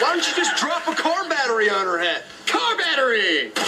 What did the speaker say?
Why don't you just drop a car battery on her head? Car battery!